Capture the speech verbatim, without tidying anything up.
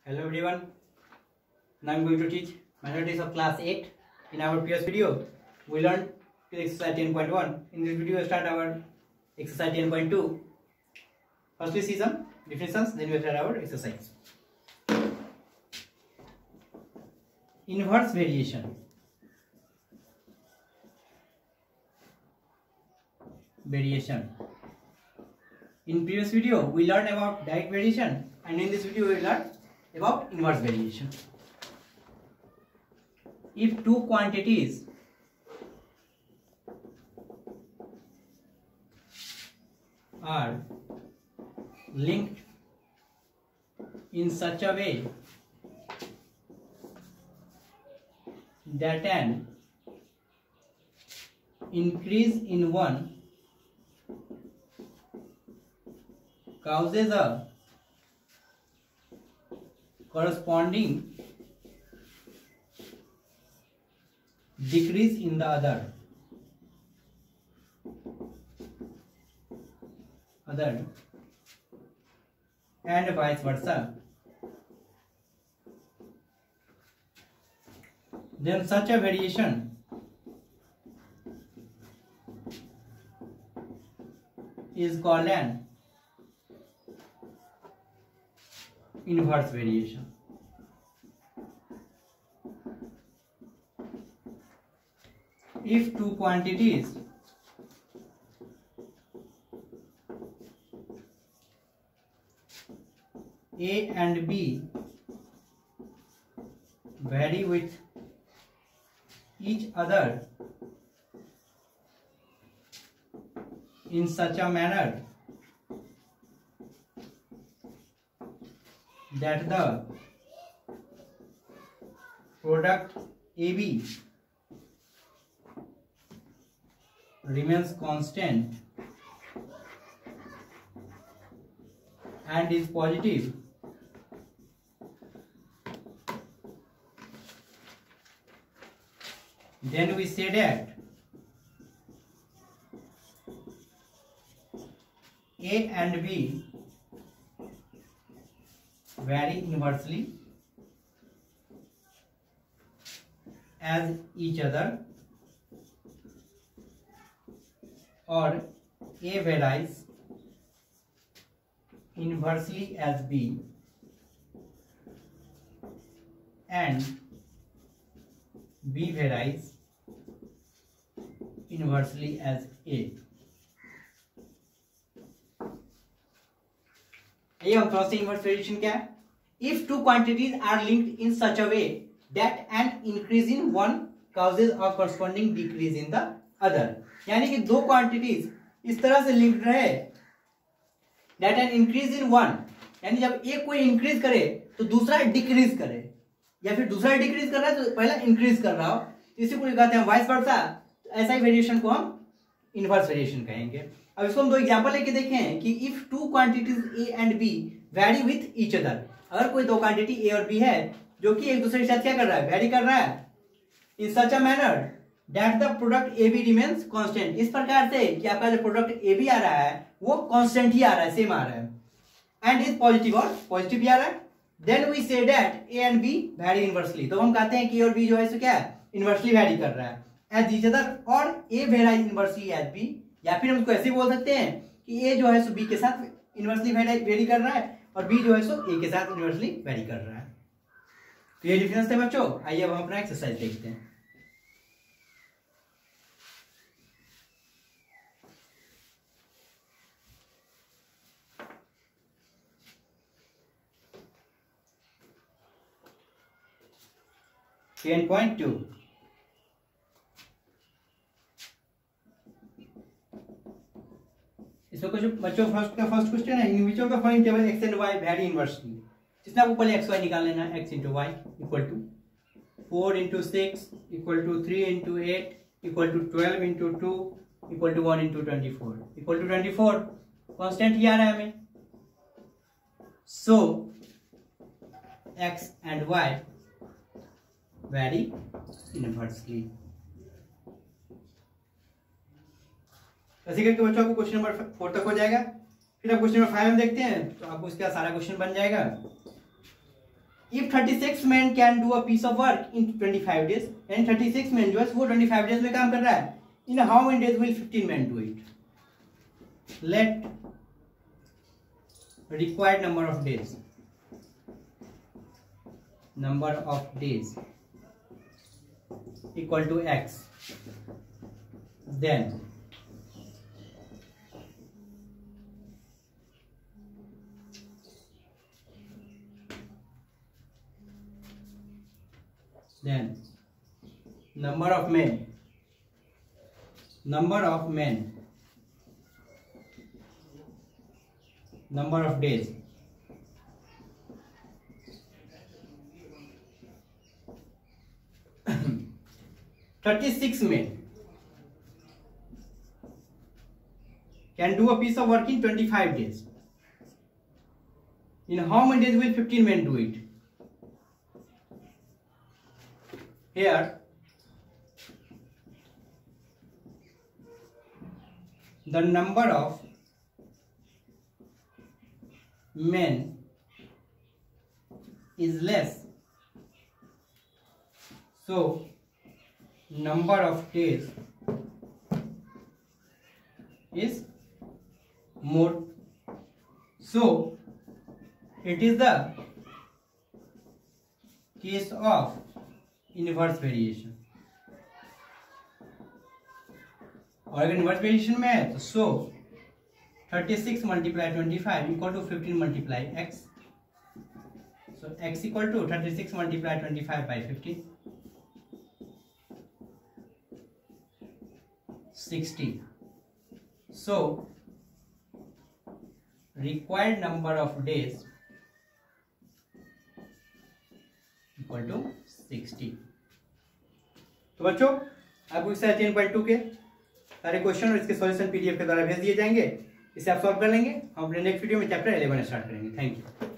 Hello everyone. Now I'm going to teach mathematics of class eight. In our previous video, we learned exercise ten point one. In this video, we start our exercise ten point two. First, we see some definitions. Then we start our exercise. Inverse variation. Variation. In previous video, we learned about direct variation, and in this video, we learn about inverse variation. If two quantities are linked in such a way that an increase in one causes a corresponding decrease in the other other and vice versa, then such a variation is called an inverse variation. If two quantities A and B vary with each other in such a manner that the product A B remains constant and is positive, then we say that A and B vary inversely as each other, or A varies inversely as B and B varies inversely as A. ये हम थोड़ा सा inverse variation क्या है? If two quantities are linked in such a way that an increase in one causes a corresponding decrease in the other. यानी कि दो quantities इस तरह से लिंक्ड रहे that an increase in one, यानी जब एक कोई इंक्रीज करे तो दूसरा डिक्रीज करे, या फिर दूसरा डिक्रीज कर रहा है तो पहला इंक्रीज कर रहा हो, इसी को कहते हैं वाइस वर्सा. ऐसा ही वेरिएशन को हम इनवर्स वेरिएशन कहेंगे. अब इसको हम दो एग्जांपल लेके देखें कि if two quantities A and B vary with each other. अगर कोई दो क्वांटिटी ए और बी है जो कि एक दूसरे के साथ क्या कर रहा है, वैरी कर रहा है, in such a manner that the product A B remains constant. इस प्रकार से कि आपका जो प्रोडक्ट ए बी आ रहा है वो कांस्टेंट ही आ रहा है, सेम आ रहा है, एंड इज पॉजिटिव, और पॉजिटिव भी आ रहा है. Then we say that A and B vary inversely. तो हम कहते हैं कि ए और बी जो है सो क्या है, इनवर्सली वैरी कर रहा है एज ईच अदर, और A vary inversely as B. या फिर हम उसको ऐसे बोल सकते हैं कि ए जो है सो बी के साथ इनवर्सली वेरी कर रहा है और बी जो है सो ए के साथ इनवर्सली वेरी कर रहा है. तो ये डिफरेंस थे बच्चों. आइए अब हम अपना एक्सरसाइज देखते हैं. ten point two. इसमें कुछ बच्चों फर्स्ट का फर्स्ट क्वेश्चन है, in which of the following table X and Y vary inversely. जिसमें आपको पहले एक्स वाई निकाल लेना है. X into Y equal to four into six equal to three into eight equal to twelve into two equal to one into twenty four equal to twenty four. Constant ही आ रहा है हमें. So X and Y vary inversely. ऐसे करके बच्चों आपको question number four तक हो जाएगा. फिर आप क्वेश्चन नंबर फाइव में देखते हैं तो आपको इसका सारा क्वेश्चन बन जाएगा. If thirty six man can do a piece of work in twenty five days, and thirty six man जो है वो ट्वेंटी फाइव डेज में काम कर रहा है, in how many days will fifteen man do it? Let required number of days, number of days equal to x, then then number of men, number of men, number of days, thirty six men can do a piece of work in twenty five days. In how many days will fifteen men do it? Here the number of men is less, so number of days is more, so it is the case of inverse variation. और अगर inverse variation में है तो so thirty six multiply twenty five equal to fifteen multiply X, so X equal to thirty six multiply twenty five by fifteen, sixty. So required number of days equal to sixty. तो बच्चों आपको exercise ten point two के सारे question और इसके solution PDF के द्वारा भेज दिए जाएंगे. इसे आप सॉल्व कर लेंगे. हम अपने नेक्स्ट वीडियो में चैप्टर इलेवन स्टार्ट करेंगे. Thank you.